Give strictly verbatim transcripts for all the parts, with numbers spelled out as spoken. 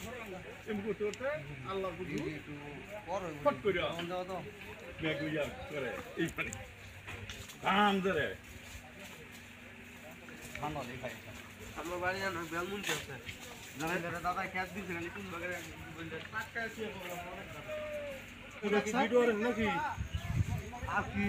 এমনি করতে আল্লাহ বুঝু ফট করে দাও তো ব্যাগ হইয়া করে এই পানি দাম ধরে ভালো দেখাই আমার বাড়ি জানো বেলমুন আছে জানা ধরে দাদা ক্যাশ দিছে খালি কোন বাগারে বলতে টাকা আছে অনেক দাদা এটা কি ভিডিও আর নাকি আর কি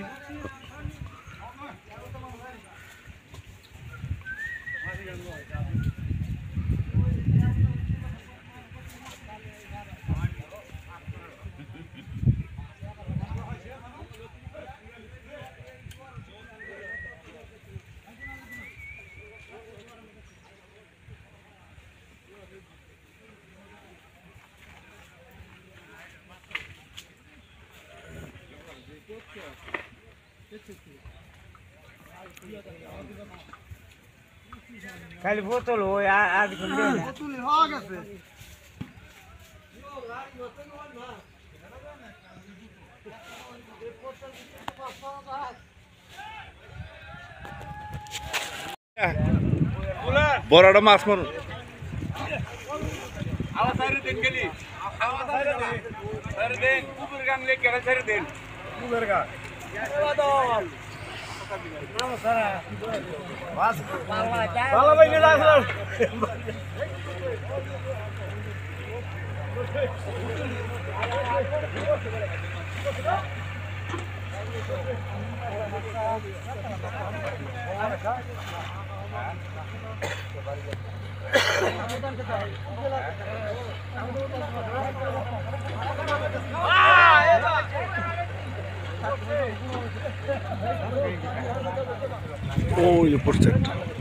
খালি বোতল ওই আর বোতল হওয়া গেছে বড়টা মাছ মারুন আওয়াজ সাইরে দেন গেলি আওয়াজ সাইরে দেন সাইরে দেন কুকুর গান লে কেন সাইরে দেন কুকুর গান বাদল নমস্কার বাস ভালো ভাই নিয়ে আসলাম ওই পড়ছে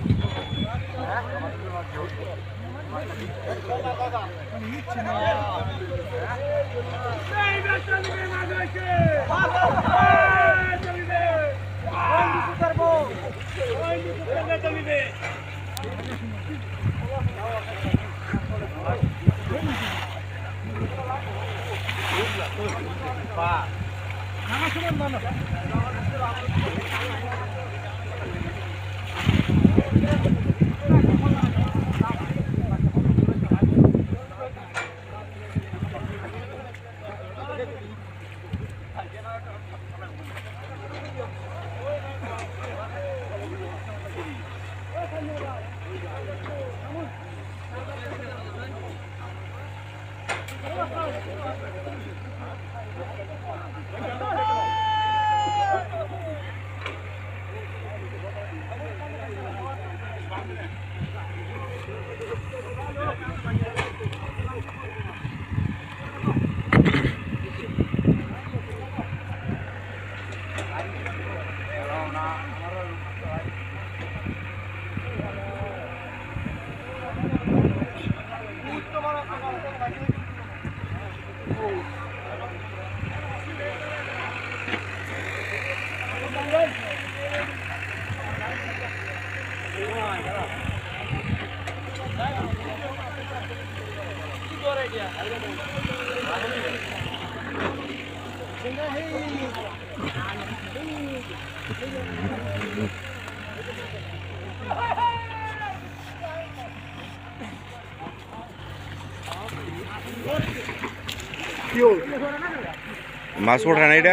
মাছ ওঠা না এটা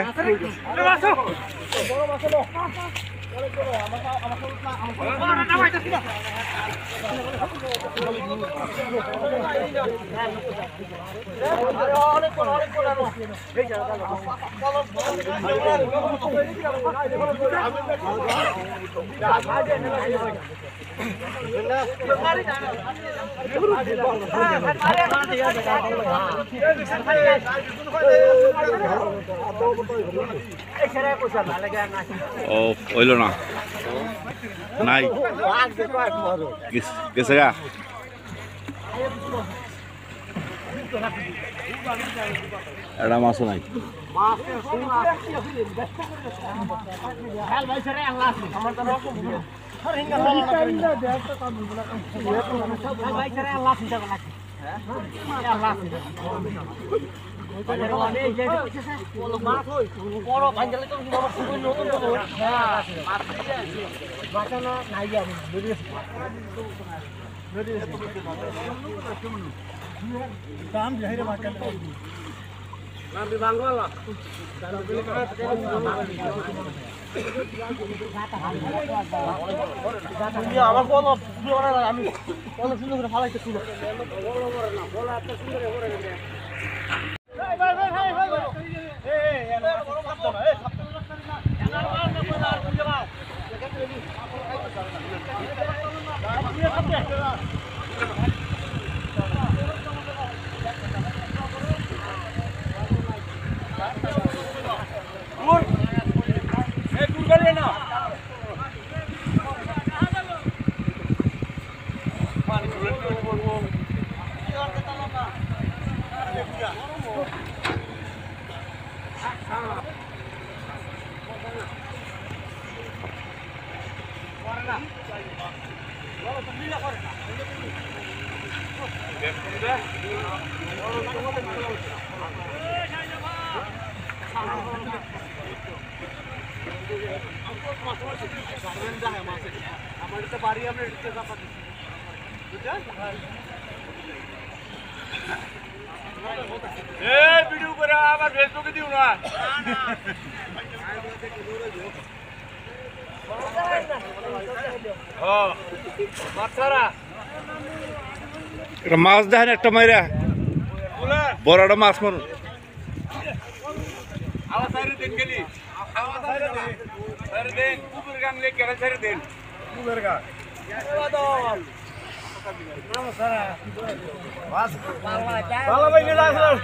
ও হইল না নাই গেছে গা এটা মাছও নাই আমার কোনো আমি কোনো সুন্দর করে ফালাইতে ছিল ভিডিও করে আবার ফেসবুকে দিও না এটা মাছ দেখেন একটা মাইরা বড় একটা মাছ মারুন আওয়াজ সাইরে দেন গেলি আওয়াজ সাইরে দেন সাইরে দেন কুকুর গান লে কেন সাইরে দেন কুকুর গান ভালো ভাই নিয়ে আসলাম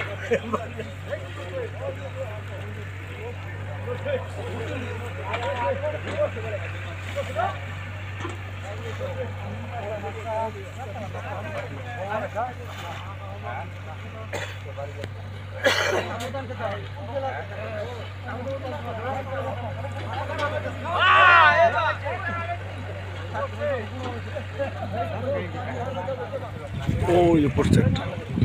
ওই যে পড়ছে একটা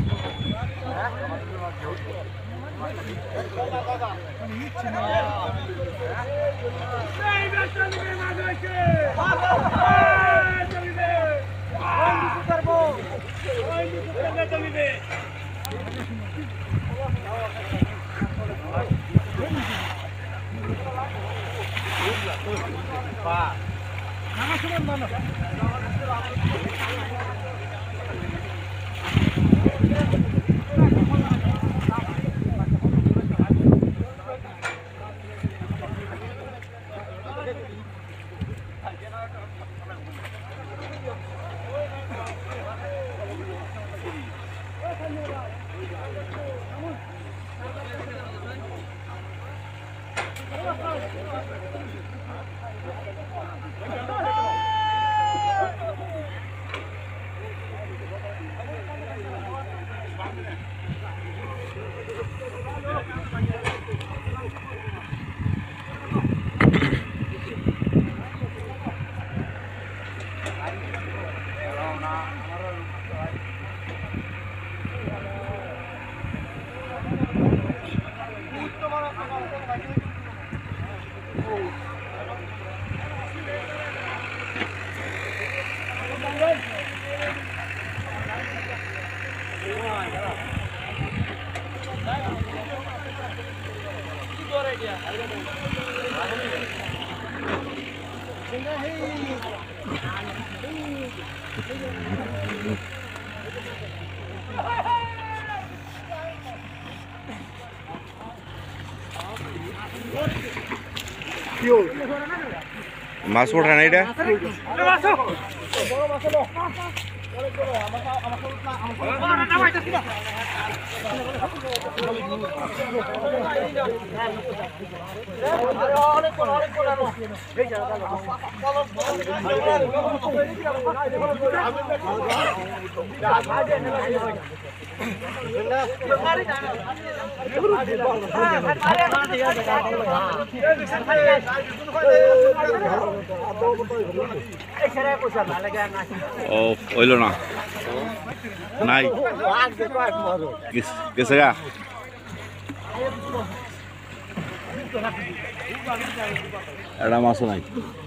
মাছ ওঠে না এটা ও হইল না নাই গেছে গা এটা মাছও নাই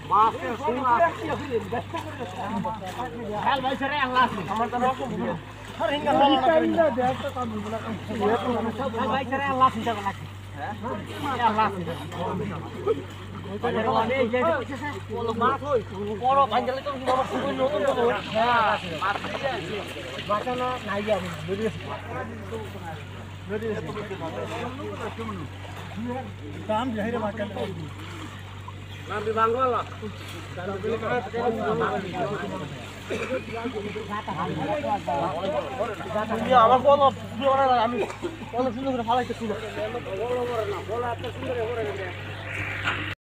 আমার কোনো আমি কোনো সুন্দর করে ফালাইতেছি না।